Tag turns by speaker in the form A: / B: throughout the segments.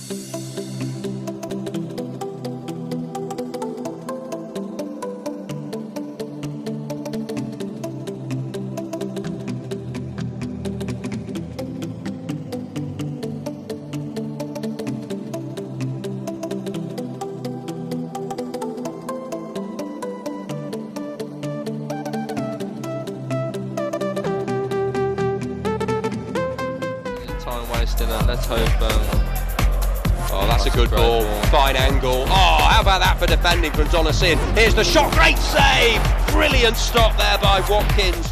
A: And let's hope. Oh, that's a good ball. Fine angle. Oh, how about that for defending from Donasin? Here's the shot. Great save. Brilliant stop there by Watkins.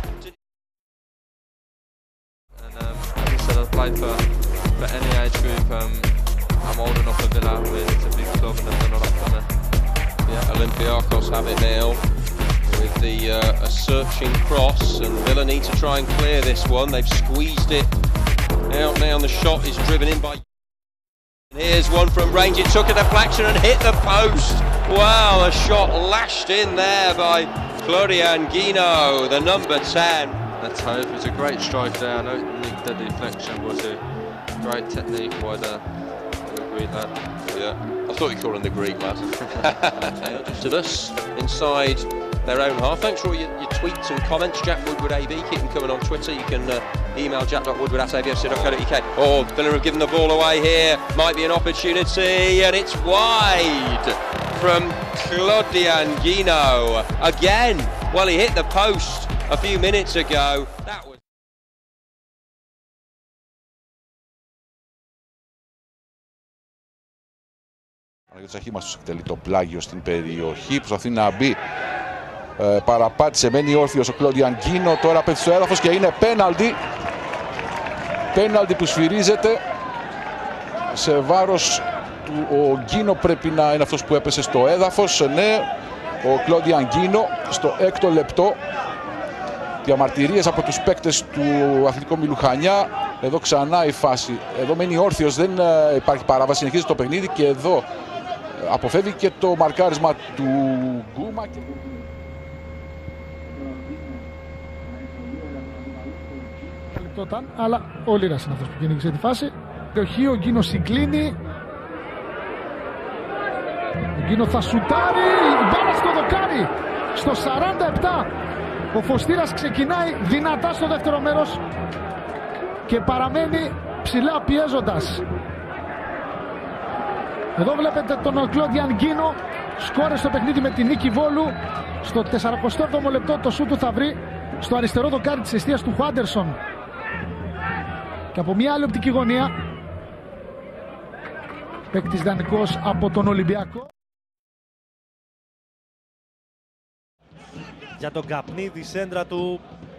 A: And like I said, I've played for any age group. I'm old enough for Villa. It's a big club, and they're not gonna. Yeah, Olympiacos have it now with the a searching cross, and Villa need to try and clear this one. They've squeezed it out now, and the shot is driven in by. Here's one from range. It took a deflection and hit the post. Wow, a shot lashed in there by Florian Guino, the number 10. Let's hope. It's a great strike there. I know the deflection was a great technique by the Greek lad. Yeah, I thought you called him the Greek lad. To this inside their own half. Thanks for all your tweets and comments. Jack Woodward AB, keep them coming on Twitter. You can email jack.woodward@avfc.co.uk. Oh, Villa have given the ball away here. Might be an opportunity, and it's wide from Claudian Guino. Again, well, he hit the post a few minutes ago. That was.
B: Ο Τσαχήμαστος εκτελεί το πλάγιο στην περιοχή, προσπαθεί να μπει, παραπάτησε, μένει όρθιος ο Κλόντιαν Γκίνο, τώρα πέφτει στο έδαφος και είναι πέναλτι. Πέναλτι που σφυρίζεται σε βάρος του. Ο Γκίνο πρέπει να είναι αυτός που έπεσε στο έδαφος. Ναι, ο Κλόντιαν Γκίνο στο 6ο λεπτό. Διαμαρτυρίες από τους παίκτες του Αθλητικού Μιλουχανιά. Εδώ ξανά η φάση. Εδώ μένει όρθιος, δεν υπάρχει παράβαση, συνεχίζει το παιχνίδι και εδώ αποφεύγει και το μαρκάρισμα του Γκούμα.
C: Αλλά ο Λίρας είναι αυτός που κυνήγησε τη φάση. Ο Γκίνο συγκλίνει. Ο Γκίνο θα σουτάρει. Η μπάλα στο δοκάρι. Στο 47 ο Φωστήρας ξεκινάει δυνατά στο δεύτερο μέρος και παραμένει ψηλά πιέζοντας. Εδώ βλέπετε τον Κλόντιαν Γκίνο. Σκόρε στο παιχνίδι με την νίκη Βόλου. Στο 47ο λεπτό το σούτ του θα βρει στο αριστερό δοκάρι της εστίας του Χουάντερσον. Και από μια άλλη οπτική γωνία, παίκτης δανεικός από τον Ολυμπιακό.
D: Για τον Καπνίδη, σέντρα του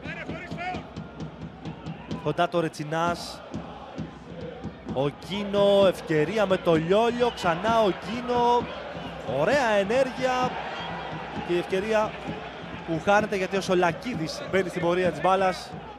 D: κοντά το Ρετσινάς. Ο Γκίνο, ευκαιρία με το Λιόλιο, ξανά ο Γκίνο. Ωραία ενέργεια και η ευκαιρία που χάνεται γιατί ο Σολακίδης μπαίνει στην πορεία της μπάλας.